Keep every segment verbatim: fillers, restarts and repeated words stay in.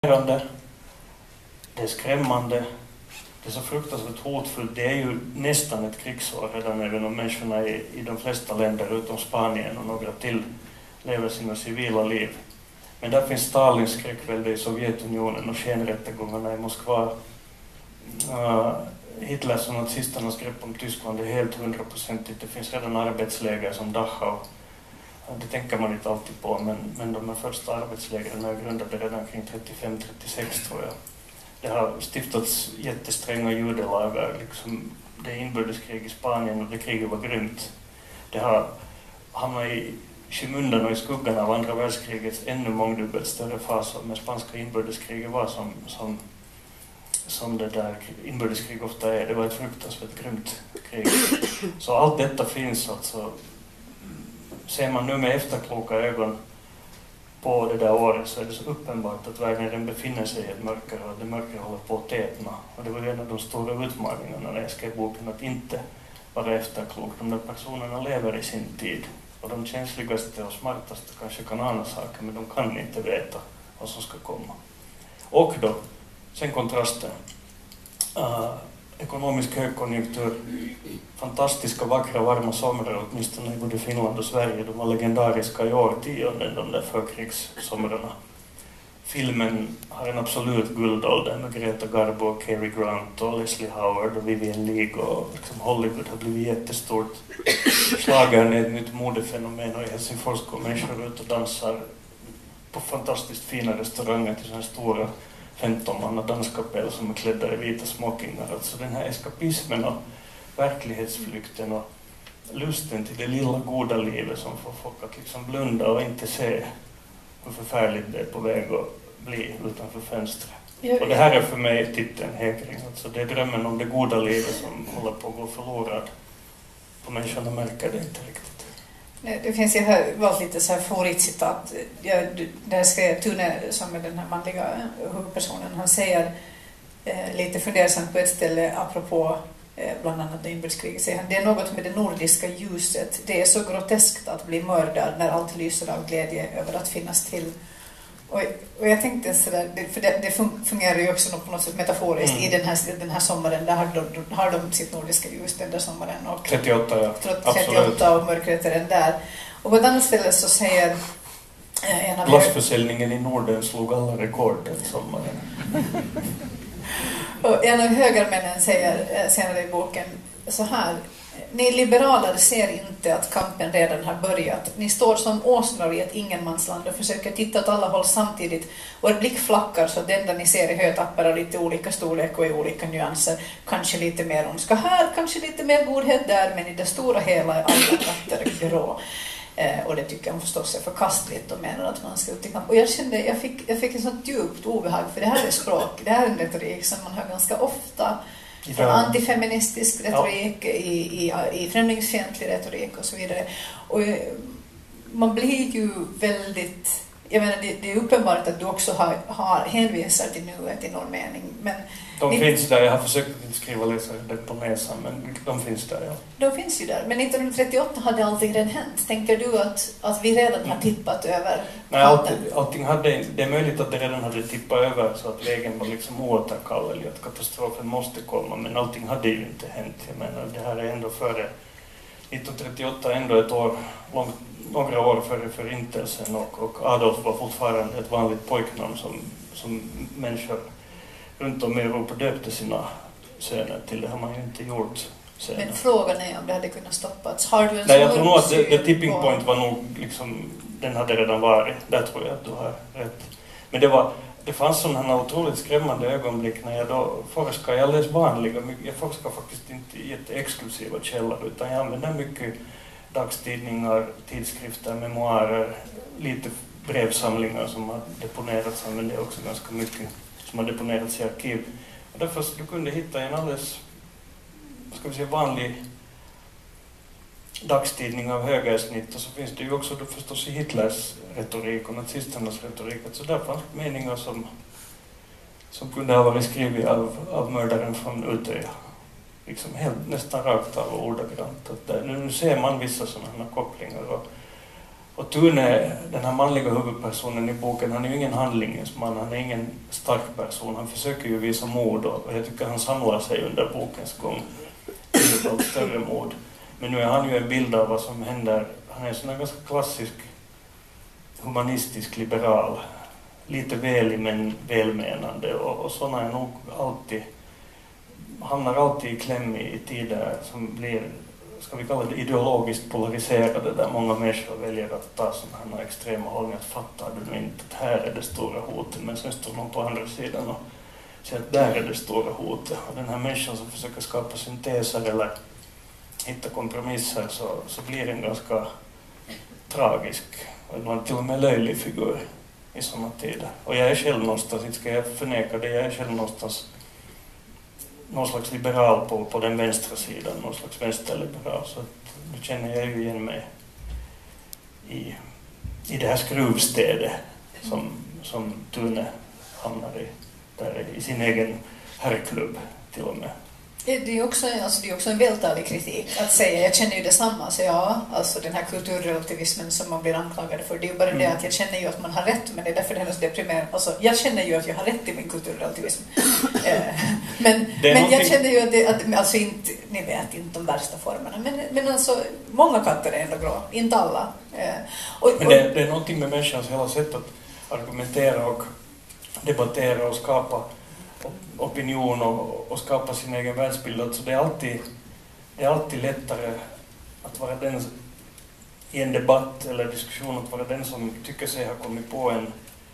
Det är skrämmande. Det är så fruktansvärt hotfullt. Det är ju nästan ett krigsår redan, även om människorna i, i de flesta länder utom Spanien och några till lever sina civila liv. Men där finns Stalins skräckvälde i Sovjetunionen och skenrättegångarna i Moskva. Uh, Hitlers och nazisternas grepp om Tyskland är helt hundraprocentigt. Det finns redan arbetsläger som Dachau. Det tänker man inte alltid på, men, men de här första arbetslägren är grundade redan kring trettiofem trettiosex, tror jag. Det har stiftats jättestränga judelagar. Liksom, det är inbördeskrig i Spanien och det kriget var grymt. Det har hamnat i skymundan och i skuggan av andra världskrigets ännu mångdubbelt större fasor. Men spanska inbördeskriget var som, som, som det där inbördeskrig ofta är. Det var ett fruktansvärt grymt krig. Så allt detta finns alltså. Ser man nu med efterkloka ögon på det där året, så är det så uppenbart att världen befinner sig i ett mörker och det mörker håller på att tätna. Och det var en av de stora utmaningarna när jag skrev boken, att inte vara efterklok. De där personerna lever i sin tid. Och de känsligaste och smartaste kanske kan ana saker, men de kan inte veta vad som ska komma. Och då, sen kontrasten. Uh, ekonomisk högkonjunktur, fantastiska, vackra, varma somrar, åtminstone i både Finland och Sverige. De var legendariska i årtionden, de där förkrigssomrarna. Filmen har en absolut guldålder med Greta Garbo, Cary Grant och Leslie Howard och Vivien Leigh, och liksom Hollywood har blivit jättestort. Schlagern är ett nytt modefenomen, och i Helsingfors går människor ut och dansar på fantastiskt fina restauranger till sådana stora femton-manna danskapell som är klädda i vita smokingar. Alltså den här eskapismen och verklighetsflykten och lusten till det lilla goda livet som får folk att liksom blunda och inte se hur förfärligt det är på väg att bli utanför fönstret. Ja, och det här är för mig titeln Hägring. Alltså det är drömmen om det goda livet som håller på att gå förlorad. Och människorna märker det inte riktigt. Det finns, jag har valt lite så här favoritcitat. Jag, där skrev Tune, som är den här manliga huvudpersonen, han säger eh, lite fundersamt på ett ställe apropå eh, bland annat det inbördeskriget, säger han: det är något med det nordiska ljuset. Det är så groteskt att bli mördad när allt lyser av glädje över att finnas till. Och, och jag tänkte sådär, för det, det fungerar ju också på något sätt metaforiskt. Mm. I den här, den här sommaren, där har de, har de sitt nordiska ljus den där sommaren. Och trettioåtta, ja. trettioåtta och mörkret är den där. Och på ett annat ställe så säger eh, en av glassförsäljningen i Norden slog alla rekord den sommaren. Och en av högermännen säger eh, senare i boken så här: ni liberaler ser inte att kampen redan har börjat. Ni står som åsnor i ett ingenmansland och försöker titta åt alla håll samtidigt. Och er blick flackar så att det enda ni ser är hötappar av lite olika storlek och i olika nyanser. Kanske lite mer ondska här, kanske lite mer godhet där, men i det stora hela är alla katter grå. Eh, och det tycker jag förstås är förkastligt och menar att man ska ut i kamp. Och jag kände, jag fick, jag fick en sånt djupt obehag, för det här är språk, det här är en retorik som man hör ganska ofta. Från antifeministisk retorik, ja. i, i, i främlingsfientlig retorik och så vidare. Och man blir ju väldigt, jag menar det, det är uppenbart att du också har, har hänvisar till nuet i någon mening. Men de ni, finns där, jag har försökt inte skriva läsa det på näsan, men de finns där, ja. De finns ju där, men nittonhundratrettioåtta hade allting redan hänt. Tänker du att, att vi redan har tippat över? Nej, allt, allting hade, det är möjligt att det redan hade tippat över så att vägen var liksom oåterkallelig, att katastrofen måste komma, men allting hade ju inte hänt. Jag menar, det här är ändå före nittonhundratrettioåtta, ändå ett år, långt, några år före förintelsen, och, och Adolf var fortfarande ett vanligt pojknamn som, som människor runt om i Europa döpte sina söner till. Det har man ju inte gjort senare. Men frågan är om det hade kunnat stoppas. Har du en Nej, jag tror nog att the, the tipping point var nog liksom, den hade redan varit. Där tror jag att du har rätt. Men det var, det fanns sådana otroligt skrämmande ögonblick när jag då forskade. Jag läste vanliga, jag forskar faktiskt inte i jätteexklusiva källor, utan jag använder mycket dagstidningar, tidskrifter, memoarer, lite brevsamlingar som har deponerats, men det är också ganska mycket som har deponerats i arkiv. Och därför du kunde hitta en alldeles, ska vi säga, vanlig dagstidning av högersnitt, och så finns det ju också då förstås i Hitlers retorik och nazisternas retorik. Så där fanns meningar som, som kunde ha varit skrivit av, av mördaren från Utöja. Liksom helt, nästan rakt av och ordagrant. Att där, nu ser man vissa sådana kopplingar. Och Och Tune, den här manliga huvudpersonen i boken, han är ju ingen handlingens-man, han är ingen stark person. Han försöker ju visa mod och jag tycker han samlar sig under bokens gång till ett större mod. Men nu är han ju en bild av vad som händer. Han är en sån här ganska klassisk humanistisk liberal. Lite välig men välmenande och, och sådana är nog alltid, hamnar alltid i kläm i tider som blir, ska vi kalla det, ideologiskt polariserade, där många människor väljer att ta sådana här extrema hållningar. Att fattar du nu inte att här är det stora hotet, men sen står någon på andra sidan och säger att där är det stora hotet. Och den här människan som försöker skapa synteser eller hitta kompromisser, så, så blir en ganska tragisk och ibland till och med löjlig figur i sådana tider. Och jag är själv någonstans, inte ska jag förneka det, jag är själv någonstans någon slags liberal på, på den vänstra sidan, någon slags vänsterliberal, så att nu känner jag ju igen mig i, i det här skruvstädet som, som Tune hamnar i, där i sin egen herrklubb till och med. Det är också, alltså det är också en vältalig kritik att säga, jag känner ju detsamma, så ja, alltså den här kulturrelativismen som man blir anklagad för, det är ju bara mm. det att jag känner ju att man har rätt, men det är därför det är så deprimerande. Alltså jag känner ju att jag har rätt i min kulturrelativism. men men jag känner ju att, det, att alltså inte, ni vet inte de värsta formerna, men, men alltså många katter är ändå grå, inte alla. Och, men det, det är någonting med människans hela sätt att argumentera och debattera och skapa opinion och, och skapa sin egen världsbild. Så det är alltid, det är alltid lättare att vara den i en debatt eller diskussion, att vara den som tycker sig ha kommit på en,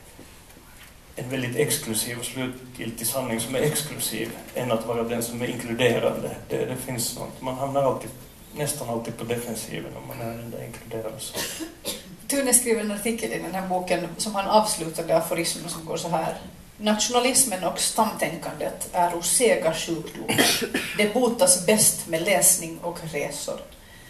en väldigt exklusiv och slutgiltig sanning som är exklusiv, än att vara den som är inkluderande. Det, det finns något. Man hamnar alltid, nästan alltid på defensiven om man är den där inkluderande. Tune skriver en artikel i den här boken som han avslutade aforismen som går så här: nationalismen och stamtänkandet är osega sjukdomar. Det botas bäst med läsning och resor.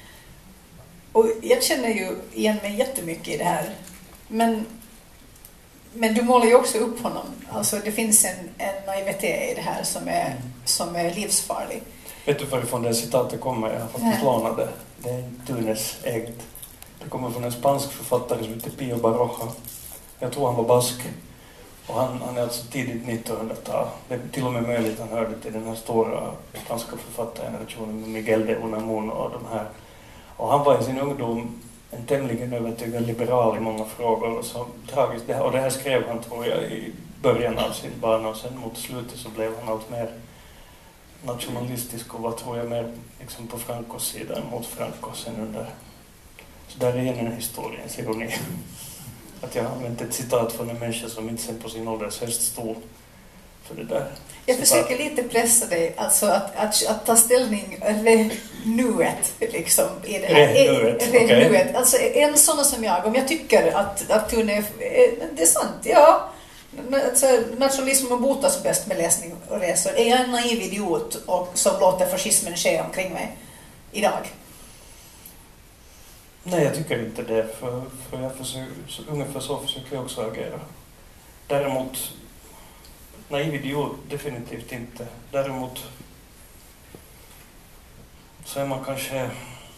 Och jag känner ju igen mig jättemycket i det här. Men, men du målar ju också upp honom. Alltså det finns en, en naivitet i det här som är, som är livsfarlig. Vet du varifrån det citatet kommer? Jag har faktiskt lånat det. Det är Tunes eget. Det kommer från en spansk författare som heter Pío Baroja. Jag tror han var bask. Och han, han är alltså tidigt nittonhundratal. Det är till och med möjligt att han hörde till den här stora spanska författargenerationen med Miguel de Unamuno och de här. Och han var i sin ungdom en tämligen övertygad liberal i många frågor. Och, så, tragiskt, det här, och det här skrev han, tror jag, i början av sin bana. Och sen mot slutet så blev han allt mer nationalistisk och var, tror jag, mer liksom på Francos sida mot Franco sen under. Så där är en historiens ironi. Att jag har använt ett citat från en människa som inte sen på sin ålders höst stod för det där. Jag försöker lite pressa dig, alltså att, att, att ta ställning renuet liksom i det här. Renuet, okej. Okay. Alltså en sån som jag, om jag tycker att, att Tune är, det är sant, ja. Alltså, nationalismen botas bäst med läsning och resor. Är jag en naiv idiot och som låter fascismen ske omkring mig idag? Nej, jag tycker inte det, för, för jag försöker, så, ungefär så försöker jag också agera. Däremot, naiv idiot, definitivt inte. Däremot så är man kanske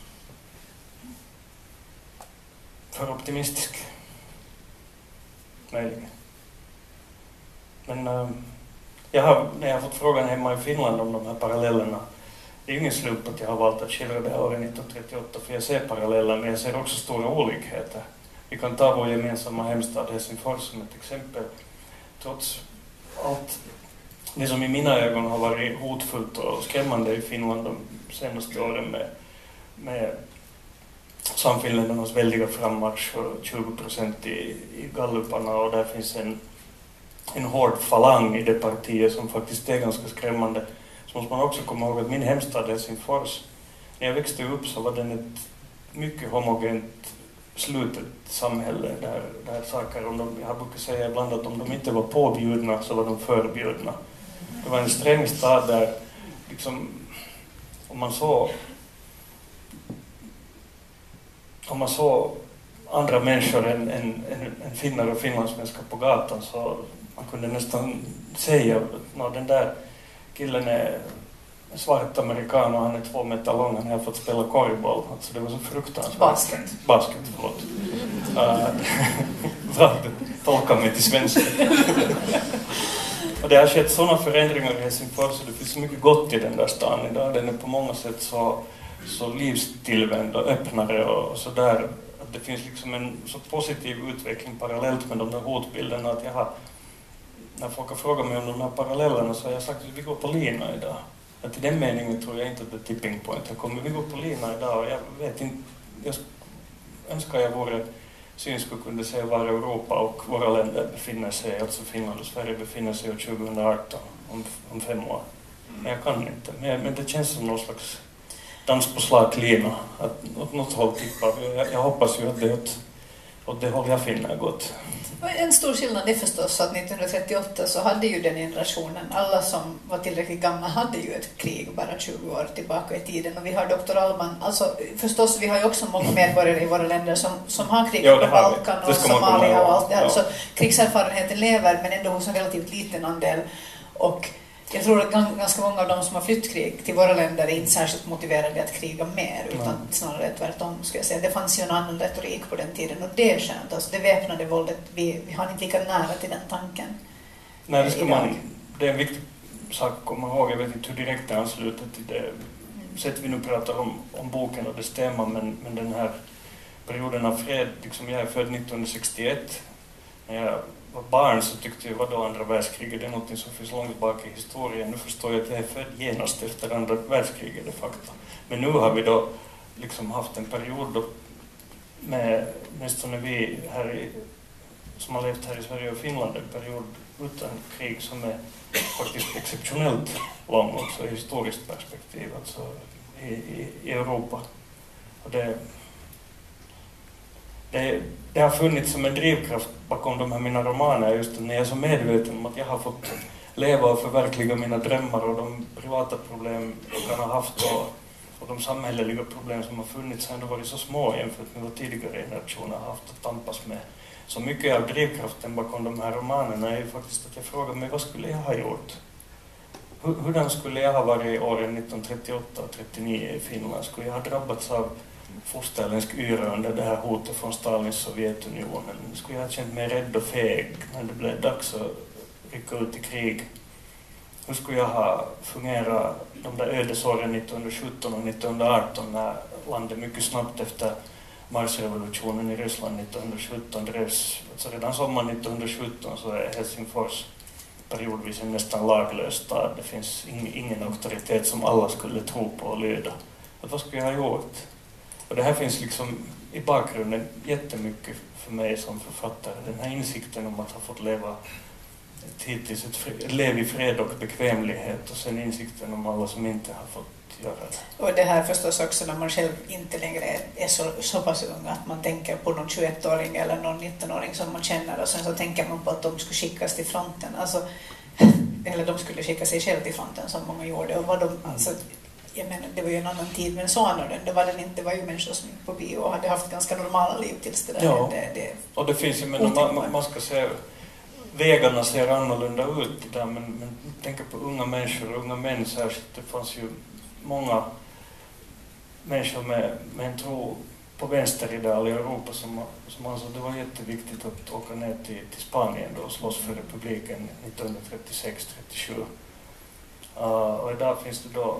för optimistisk. Möjligen. Men äh, jag har, när jag har fått frågan hemma i Finland om de här parallellerna, det är ju ingen slump att jag har valt att skildra det här året nittonhundratrettioåtta, för jag ser paralleller, men jag ser också stora olikheter. Vi kan ta vår gemensamma hemstad Helsingfors som ett exempel. Trots allt det som i mina ögon har varit hotfullt och skrämmande i Finland de senaste åren med, med samfinländarnas väldiga frammarsch och tjugo procent i, i galluparna, och där finns en, en hård falang i det partiet som faktiskt är ganska skrämmande. Så måste man också komma ihåg att min hemstad Helsingfors, när jag växte upp så var den ett mycket homogent slutet samhälle där, där saker, om de, jag brukar säga ibland att om de inte var påbjudna så var de förbjudna. Det var en sträng stad där liksom, om man såg om man såg andra människor än, än, än, än finnar och finlandssvenskar på gatan, så man kunde nästan säga att den där killen är en svart amerikan och han är två meter lång, han har fått spela korgboll. Alltså det var så fruktansvärt. Basket. Basket, förlåt. Uh, bra, tolka mig till svenska. Och det har skett sådana förändringar i Helsingfors, så det finns mycket gott i den där stan idag. Den är på många sätt så, så livstillvänd och öppnare och så där. Att det finns liksom en så positiv utveckling parallellt med de där hotbilderna. Att jag har, när folk har frågat mig om de här parallellerna så har jag sagt att vi går på lina idag. Att i den meningen tror jag inte att det är tipping point. Jag kommer vi går på lina idag och jag vet inte, jag önskar jag vore synsk och kunde se var Europa och våra länder befinner sig, alltså Finland och Sverige befinner sig år tjugohundraarton, om, om fem år. Men jag kan inte. Men, men det känns som någon slags dans på slak lina, att åt något håll tippar vi. Jag, jag hoppas ju att det är åt, åt det håll jag finner gott. En stor skillnad är förstås att nittonhundratrettioåtta så hade ju den generationen, alla som var tillräckligt gamla hade ju ett krig bara tjugo år tillbaka i tiden. Och vi har doktor Alban, alltså förstås vi har ju också många medborgare i våra länder som, som har krig ja, på Balkan och Somalia och allt det här. Ja. Så krigserfarenheten lever men ändå hos en relativt liten andel. Och jag tror att ganska många av de som har flytt krig till våra länder är inte särskilt motiverade att kriga mer, utan mm. snarare tvärtom skulle jag säga. Det fanns ju en annan retorik på den tiden och det är skönt. Alltså det väpnade våldet, vi, vi har inte lika nära till den tanken. Nej, det, ska man, det är en viktig sak att komma ihåg. Jag vet inte hur direkt det ansluter till det sätt vi nu pratar om, om boken och dess tema, men, men den här perioden av fred, liksom jag är född nittonhundrasextioett. När jag var barn så tyckte jag, vad då andra världskriget, det är något som finns långt bak i historien. Nu förstår jag att jag är född genast efter andra världskriget de facto. Men nu har vi då liksom haft en period då med, nästan vi här i, som har levt här i Sverige och Finland, en period utan krig som är faktiskt exceptionellt lång också i historiskt perspektiv, alltså i, i, i Europa. Och det Det, det har funnits som en drivkraft bakom de här mina romaner, just när jag är så medveten om att jag har fått leva och förverkliga mina drömmar och de privata problem jag kan ha haft och, och de samhälleliga problem som har funnits har ändå varit så små jämfört med vad tidigare generationer har haft att tampas med. Så mycket av drivkraften bakom de här romanerna är ju faktiskt att jag frågar mig, vad skulle jag ha gjort? Hur, hurdan skulle jag ha varit i åren nittonhundratrettioåtta och trettionio i Finland? Skulle jag ha drabbats av fosterländsk yra under det här hotet från Stalins Sovjetunionen? Skulle jag ha känt mig rädd och feg när det blev dags att rycka ut i krig? Hur skulle jag ha fungerat de där ödesåren nittonhundrasjutton och nittonhundraarton när landet mycket snabbt efter marsrevolutionen i Ryssland nittonhundrasjutton drevs, alltså redan sommaren nittonhundrasjutton så är Helsingfors periodvis en nästan laglös stad. Det finns ingen, ingen auktoritet som alla skulle tro på och lyda. Att vad skulle jag ha gjort? Och det här finns liksom i bakgrunden jättemycket för mig som författare. Den här insikten om att ha fått leva ett hittills ett, fred, ett lev i fred och bekvämlighet och sen insikten om alla som inte har fått göra det. Och det här förstås också när man själv inte längre är så, så pass ung att man tänker på någon tjugoettåring eller någon nittonåring som man känner och sen så tänker man på att de skulle skickas till fronten. Alltså, eller de skulle skicka sig själv till fronten som många gjorde. Och vad de, alltså, jag menar, det var ju en annan tid, men så annorlunda. Det var, den inte, det var ju människor som gick på bio och hade haft ganska normala liv tills det där. Ja. Det, det, och det finns ju, men man, man ska se, vägarna ser annorlunda ut idag, men, men tänk på unga människor och unga män särskilt. Det fanns ju många människor med, med en tro på vänsterideal i Europa som, som ansåg det var jätteviktigt att åka ner till, till Spanien då och slåss för republiken nittonhundratrettiosex trettiosju. Uh, och idag finns det då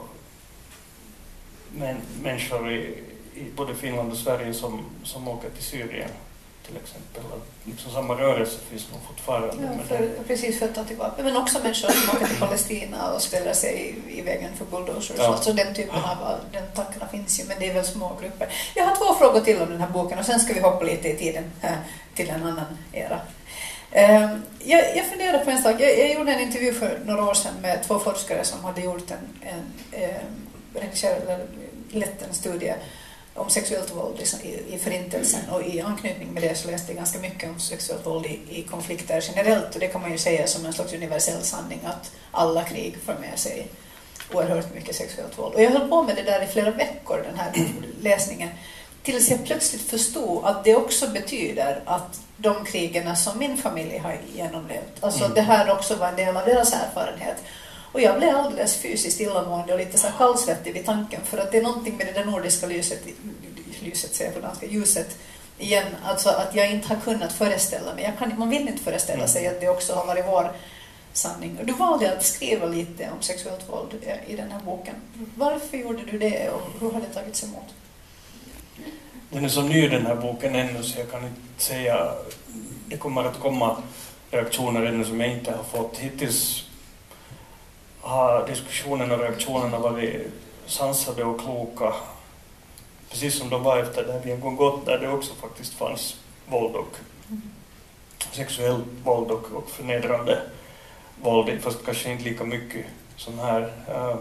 men, människor i, i både Finland och Sverige som, som åker till Syrien till exempel. Liksom samma rörelse finns nog fortfarande. Ja, för, det, precis för att ta tillbaka. Men också människor som åker till Palestina och ställer sig i, i vägen för bulldozers. Ja. Alltså den typen av den tankarna finns ju, men det är väl små grupper. Jag har två frågor till om den här boken och sen ska vi hoppa lite i tiden äh, till en annan era. Uh, jag, jag funderar på en sak. Jag, jag gjorde en intervju för några år sedan med två forskare som hade gjort en, en, en redigerad eller lett en studie om sexuellt våld i, i förintelsen, och i anknytning med det så läste jag ganska mycket om sexuellt våld i, i konflikter generellt, och det kan man ju säga som en slags universell sanning att alla krig för med sig oerhört mycket sexuellt våld. Och jag höll på med det där i flera veckor, den här läsningen, tills jag plötsligt förstod att det också betyder att de krigerna som min familj har genomlevt, alltså mm. det här också var en del av deras erfarenhet. Och jag blev alldeles fysiskt illamående och lite så kallsvettig vid tanken, för att det är någonting med det där nordiska lyset, lyset säger jag på danska, ljuset igen, alltså att jag inte har kunnat föreställa mig. Jag kan, man vill inte föreställa mm. sig att det också har varit vår sanning. Du valde att skriva lite om sexuellt våld i den här boken. Varför gjorde du det och hur har det tagits emot? Den är så ny den här boken ännu så jag kan inte säga. Det kommer att komma reaktioner ännu som jag inte har fått. Hittills har diskussionen och reaktionerna varit sansade och kloka. Precis som de var efter det vi en gång gått där det också faktiskt fanns våld och mm. sexuellt våld och, och förnedrande våld. Fast kanske inte lika mycket som här. Uh,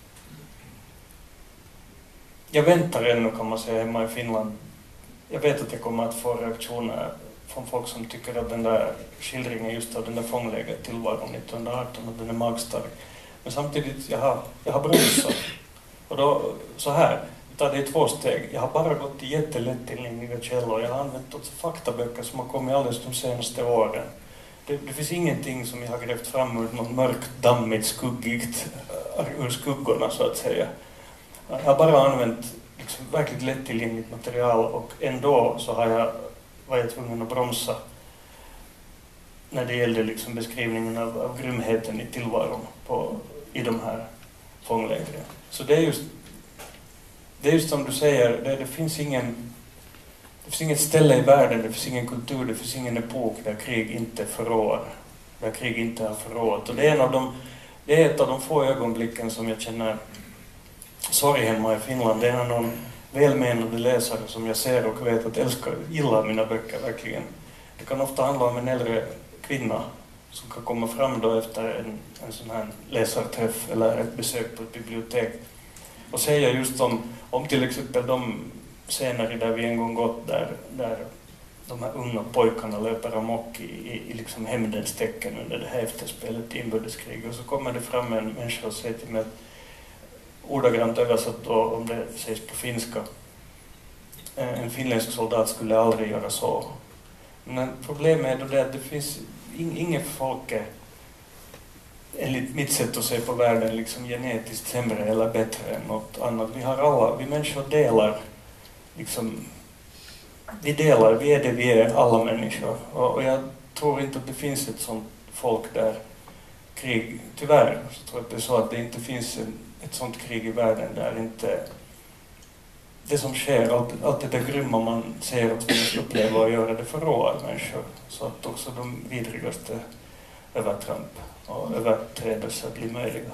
jag väntar ännu kan man säga hemma i Finland. Jag vet att jag kommer att få reaktioner från folk som tycker att den där skildringen just av den där fångläget tillvaron nittonhundraarton att den är magstark. Men samtidigt, jag har, jag har bromsat. Och då, så här, det är två steg. Jag har bara gått till jättelättillgängliga källor. Jag har använt också faktaböcker som har kommit alldeles de senaste åren. Det, det finns ingenting som jag har grävt fram ur något mörkt, dammigt, skuggigt, ur skuggorna så att säga. Jag har bara använt liksom verkligt lättillgängligt material och ändå så har jag varit tvungen att bromsa när det gällde liksom beskrivningen av, av grymheten i tillvaron på, i de här fånglägren. Så det är just, det är just som du säger, det, det finns ingen det finns inget ställe i världen, det finns ingen kultur, det finns ingen epok där krig inte förrår, där krig inte har förråat. Och det är en av de, det är ett av de få ögonblicken som jag känner sorg hemma i Finland. Det är någon välmenande läsare som jag ser och vet att älskar, gillar mina böcker verkligen. Det kan ofta handla om en äldre kvinna som kan komma fram då efter en, en sån här läsarträff eller ett besök på ett bibliotek och säga just om, om till exempel de scener där vi en gång gått där, där de här unga pojkarna löper amok i, i, i liksom hämndens tecken under det här efterspelet i inbördeskrig och så kommer det fram en människa och säger till mig ordagrant översatt då, om det sägs på finska. En finländsk soldat skulle aldrig göra så. Men problemet är då det att det finns inget folk enligt mitt sätt att se på världen liksom genetiskt sämre eller bättre än något annat. Vi har alla, vi människor delar liksom, vi delar, vi är det vi är, alla människor. Och, och jag tror inte att det finns ett sånt folk där krig, tyvärr så tror jag att det är så att det inte finns en, ett sånt krig i världen där inte det som sker, allt, allt det där grymma man ser att vi uppleva och göra det förråar människor. Så att också de vidrigaste övertramp och överträdelser blir möjliga.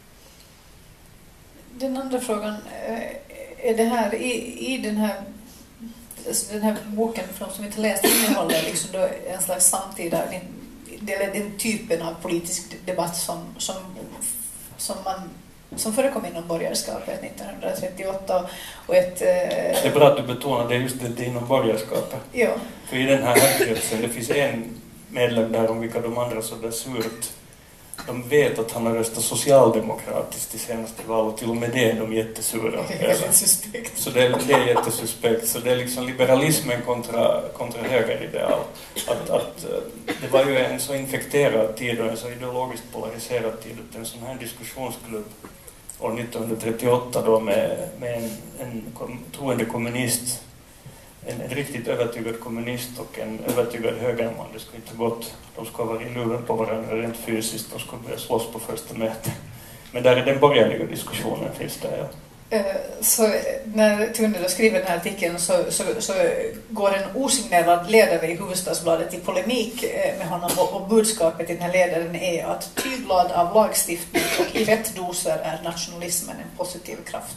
Den andra frågan är det här, i, i den här alltså den här boken för de som inte läst innehåller liksom då en slags samtida det är den typen av politisk debatt som, som, som man som förekom inom borgerskapet nittonhundratrettioåtta och ett... Eh... Det är bra att du betonar det just det inom borgerskapet. Ja. För i den här härkretsen, det finns en medlem där om vilka de andra så där surt. De vet att han har röstat socialdemokratiskt i senaste valet och till och med det är de jättesura. Det är väldigt suspekt. Så det är, det är jättesuspekt. Så det är liksom liberalismen kontra, kontra högerideal. Att, att, det var ju en så infekterad tid och en så ideologiskt polariserad tid att en sån här diskussionsklubb år nittonhundratrettioåtta då med, med en, en kom, troende kommunist, en, en riktigt övertygad kommunist och en övertygad högerman. Det skulle inte gått. De skulle vara i luven på varandra rent fysiskt. De skulle börja slåss på första mötet. Men där är den borgerliga diskussionen finns där, ja. Så när Tunne skriver den här artikeln så, så, så går en osignerad ledare i Hufvudstadsbladet i polemik med honom och budskapet i den här ledaren är att tygblad av lagstiftning och i rätt doser är nationalismen en positiv kraft.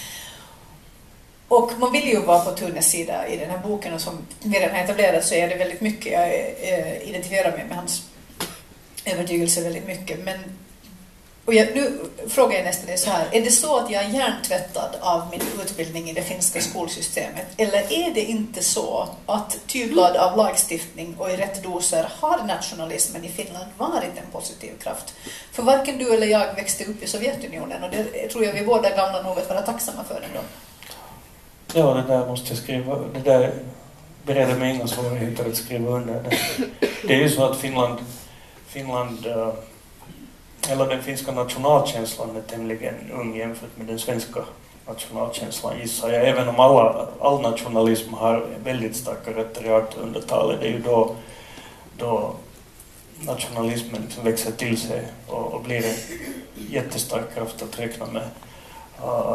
Och man vill ju vara på Tunnes sida i den här boken och som vi redan har etablerat så är det väldigt mycket, jag identifierar mig med hans övertygelse väldigt mycket. Men, och jag, nu frågar jag nästan så här, är det så att jag är hjärntvättad av min utbildning i det finska skolsystemet? Eller är det inte så att tygblad av lagstiftning och i rätt doser har nationalismen i Finland varit en positiv kraft? För varken du eller jag växte upp i Sovjetunionen och det tror jag vi båda gamla nog att vara tacksamma för ändå. Ja, det där måste jag skriva. Det där bereder mig inga svårigheter att skriva under. Det, det är ju så att Finland, Finland eller den finska nationalkänslan är tämligen ung jämfört med den svenska nationalkänslan gissar jag. Även om alla, all nationalism har väldigt starka rötter i artonhundratalet. Det är ju då, då nationalismen liksom växer till sig och, och blir en jättestark kraft att räkna med. Uh,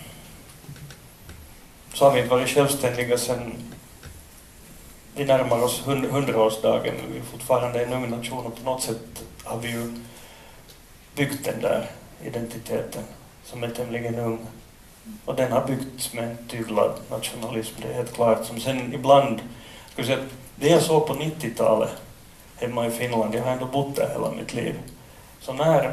så har vi inte varit självständiga sedan vi närmar oss hund, hundraårsdagen, men vi är fortfarande en ung nation och på något sätt har vi ju byggt den där identiteten som är tämligen ung. Och den har byggts med en tyglad nationalism, det är helt klart. Som sen ibland, ska vi säga, det jag såg på nittiotalet hemma i Finland, jag har ändå bott där hela mitt liv. Så när,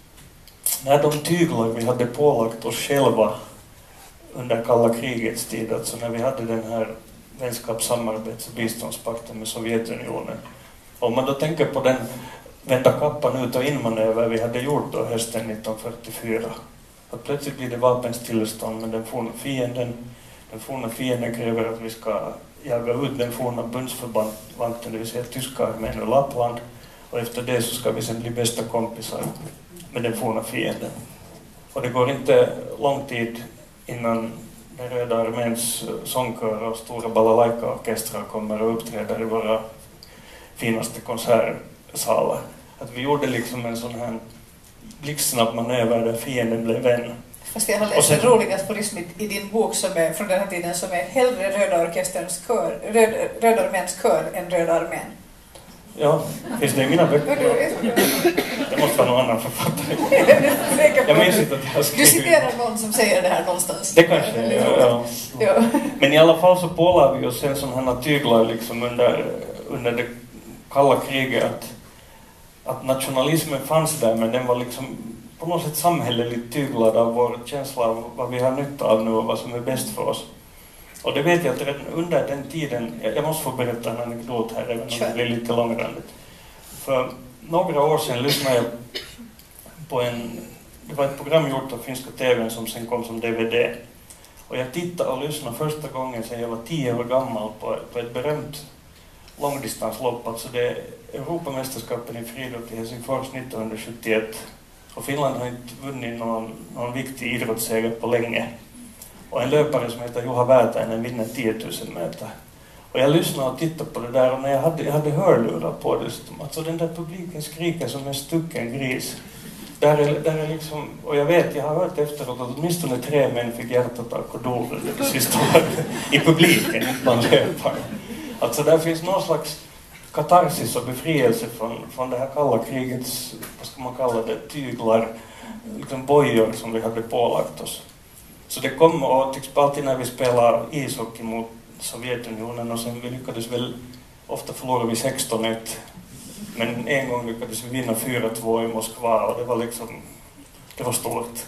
när de tyglar vi hade pålagt oss själva under kalla krigets tid, alltså när vi hade den här vänskapssamarbets- och biståndspakten med Sovjetunionen. Om man då tänker på den vända kappan ut och inmanöver vi hade gjort då hösten nittonhundrafyrtiofyra. Att plötsligt blir det vapenstillestånd med den forna fienden. Den forna fienden kräver att vi ska jaga ut den forna bundsförvanten, det vill säga tyska armén och Lappland. Och efter det så ska vi sen bli bästa kompisar med den forna fienden. Och det går inte lång tid innan den röda arméns sångkör och stora balalaika-orkestrar kommer och uppträder i våra finaste konsertsalar. Att vi gjorde liksom en sån här blixtsnabb manöver där fienden blev vän. Fast jag har läst sen, en rolig aforism i din bok som är från den här tiden som är hellre Röda orkesterns kör, röd, Röda arméns kör än Röda armén. Ja, finns det i mina böcker? Det måste vara någon annan författare. Jag minns inte att jag skrev. Du citerar någon som säger det här någonstans. Det kanske är, ja, ja. Ja. Men i alla fall så pålade vi oss en sån här tyglar liksom under, under det kalla kriget att, att nationalismen fanns där, men den var liksom på något sätt samhälleligt tyglad av vår känsla av vad vi har nytta av nu och vad som är bäst för oss. Och det vet jag att redan under den tiden, jag måste få berätta en anekdot här även om det blir lite långrandigt. För några år sedan lyssnade jag på en, det var ett program gjort av finska T V:n som sen kom som D V D. Och jag tittade och lyssnade första gången sedan jag var tio år gammal på, på ett berömt långdistanslopp, alltså det är Europamästerskapen i friidrott i Helsingfors nittonhundrasjuttioett. Och Finland har inte vunnit någon, någon viktig idrottsseger på länge. Och en löpare som heter Juha Väätäinen vinner tio tusen meter. Och jag lyssnade och tittade på det där och när jag hade, jag hade hörlurar på det, alltså den där publiken skriker som en stucken gris. Där är, där är liksom, och jag vet, jag har hört efteråt att åtminstone tre män fick hjärtattack och dog det sista året i publiken, inte bland löpare. Alltså där finns någon slags katarsis och befrielse från, från det här kalla krigets, vad ska man kalla det, tyglar, liksom bojor som vi hade pålagt oss. Så det kom och tycks alltid när vi spelar ishockey mot Sovjetunionen och sen vi lyckades väl, ofta förlorade vi sexton ett, men en gång lyckades vi vinna fyra två i Moskva och det var liksom, det var stort.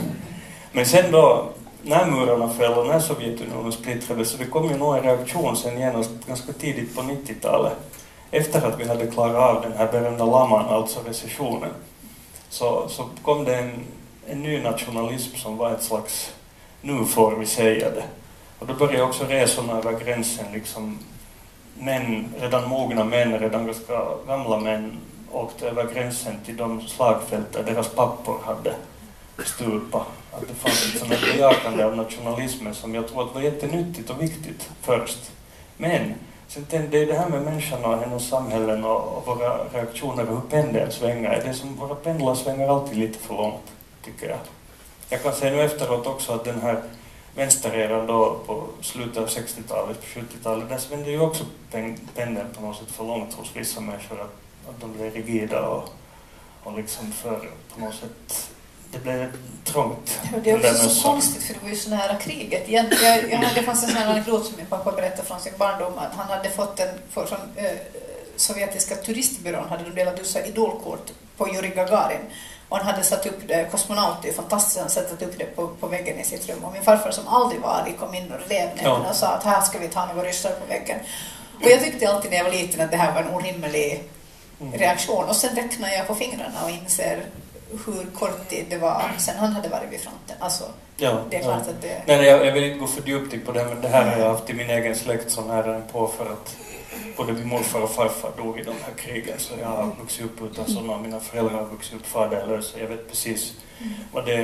Men sen då, när murarna föll och när Sovjetunionen splittrades, så det kom ju nog en reaktion sen genast ganska tidigt på nittiotalet. Efter att vi hade klarat av den här berömda laman, alltså recessionen, så, så kom det en, en ny nationalism som var ett slags, nu får vi säga det. Och då började också resorna över gränsen, liksom män, redan mogna män, redan ganska gamla män åkte över gränsen till de slagfält där deras pappor hade stupa. Att det fanns ett sådant bejakande av nationalismen som jag tror att var jättenyttigt och viktigt först. Men sen det är det här med människan och hennes samhällen och, och våra reaktioner och hur pendeln svänger. Det är som våra pendlar svänger alltid lite för långt, tycker jag. Jag kan säga nu efteråt också att den här vänstereran då på slutet av sextiotalet, på sjuttiotalet, där svängde ju också pendeln på något sätt för långt hos vissa människor, att, att de blev rigida och, och liksom för på något sätt, det blev trångt. Ja, det är också så konstigt för det var ju så nära kriget. Jag, jag, jag hade, det fanns en sån här anekdot som min pappa berättade från sin barndom, att han hade fått en, för, från eh, sovjetiska turistbyrån hade de delat ut så idolkort på Yuri Gagarin. Och han hade satt upp det, kosmonaut, det är fantastiskt, han satt upp det på, på väggen i sitt rum. Och min farfar som aldrig var arg kom in och rev ner och sa att här ska vi ta några ryssar på väggen. Och jag tyckte alltid när jag var liten att det här var en orimlig mm. reaktion. Och sen räknar jag på fingrarna och inser hur kort tid det var sen han hade varit vid fronten. Alltså, ja, det är klart ja. att det... Nej, jag, jag vill inte gå för djupt på det, men det här har jag haft i min egen släkt som är på för att både min morfar och farfar dog i de här krigen, så jag har vuxit upp utan sådana. Mina föräldrar har vuxit upp faderlösa. Jag vet precis mm. vad det är.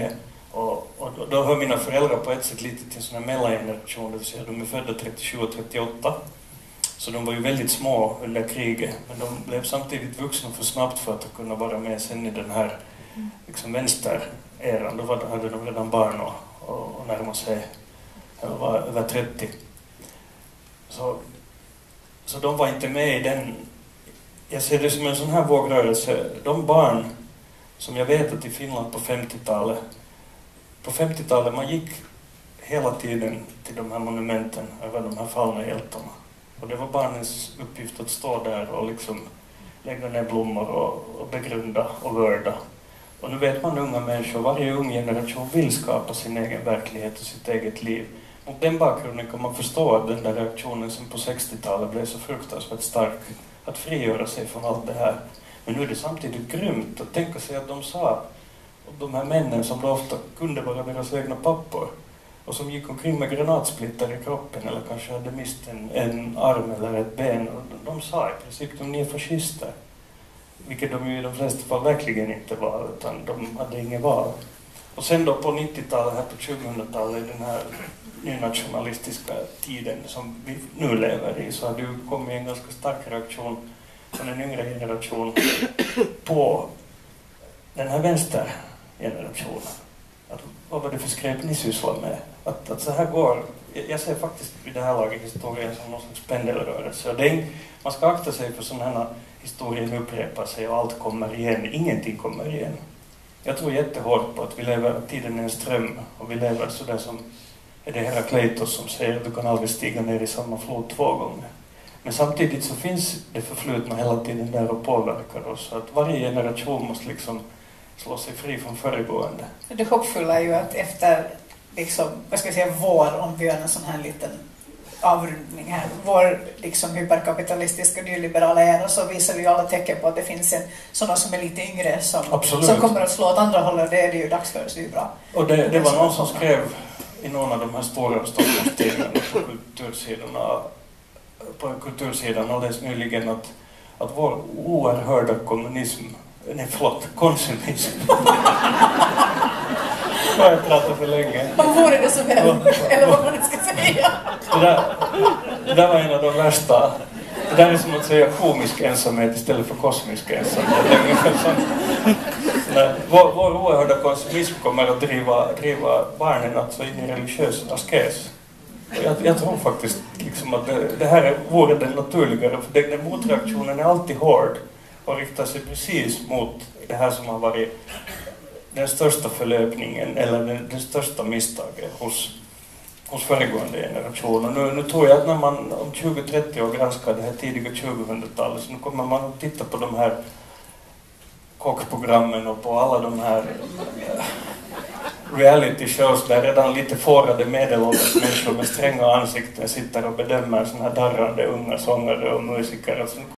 Och, och då, då hör mina föräldrar på ett sätt lite till en sån här mellangeneration, det vill säga de är födda trettiosju och trettioåtta. Så de var ju väldigt små under kriget, men de blev samtidigt vuxna för snabbt för att kunna vara med sen i den här liksom vänstereran. Då var, hade de redan barn och, och, och närmade sig, eller var över trettio. Så, så de var inte med i den. Jag ser det som en sån här vågrörelse. De barn som jag vet att i Finland på femtiotalet, på femtiotalet man gick hela tiden till de här monumenten över de här fallna hjältarna. Och det var barnens uppgift att stå där och liksom lägga ner blommor och, och begrunda och vörda. Och nu vet man unga människor, varje ung generation vill skapa sin egen verklighet och sitt eget liv. Mot den bakgrunden kan man förstå att den där reaktionen som på sextiotalet blev så fruktansvärt stark, att frigöra sig från allt det här. Men nu är det samtidigt grymt att tänka sig att de sa, och de här männen som då ofta kunde vara deras egna pappor, och som gick omkring med granatsplitter i kroppen eller kanske hade mist en, en arm eller ett ben. Och de, de sa i princip att ni är fascister. Vilket de ju i de flesta fall verkligen inte var, utan de hade ingen val. Och sen då på nittiotalet, här på tjugohundratalet, den här nynationalistiska tiden som vi nu lever i, så har det ju kommit en ganska stark reaktion från en yngre generation på den här vänstergenerationen. Att, vad var det för skräp ni sysslar med? Att, att så här går, jag ser faktiskt i det här laget historien som någon slags pendelrörelse. Och det är, man ska akta sig för sådana här historien upprepar sig och allt kommer igen. Ingenting kommer igen. Jag tror jättehårt på att vi lever tiden i en ström och vi lever sådär som är det Herakleitos som säger att du kan aldrig stiga ner i samma flod två gånger. Men samtidigt så finns det förflutna hela tiden där och påverkar oss. Så att varje generation måste liksom slå sig fri från föregående. Det hoppfulla är ju att efter liksom, vad ska jag säga, vår, om vi gör en sån här liten avrundning här, vår liksom hyperkapitalistiska nyliberala era, så visar vi ju alla tecken på att det finns en sådana som är lite yngre som, som kommer att slå åt andra hållet, och det är det ju dags för, så det är ju bra. Och det, det var någon som skrev i någon av de här stora Stockholmstidningarna på kultursidorna, på kultursidan alldeles nyligen att, att vår oerhörda kommunism, nej förlåt, konsumism. Jag har pratat för länge. Vad vore det så väl? Eller vad man ska säga? Det där, det där var en av de värsta. Det där är som att säga komisk ensamhet istället för kosmisk ensamhet. Nej, vår, vår oerhörda konsumism kommer att driva, driva barnen alltså in i religiös askes. Jag, jag tror faktiskt liksom att det, det här vore den naturligare, för den motreaktionen är alltid hård och riktar sig precis mot det här som har varit den största förlöpningen eller den, den största misstaget hos, hos föregående generationer. Nu, nu tror jag att när man om tjugo till trettio år granskar det här tidiga tjugohundratalet, så nu kommer man att titta på de här kockprogrammen och på alla de här uh, reality shows där redan lite fårade medelålders människor med stränga ansikten sitter och bedömer såna här darrande unga sångare och musiker. Alltså,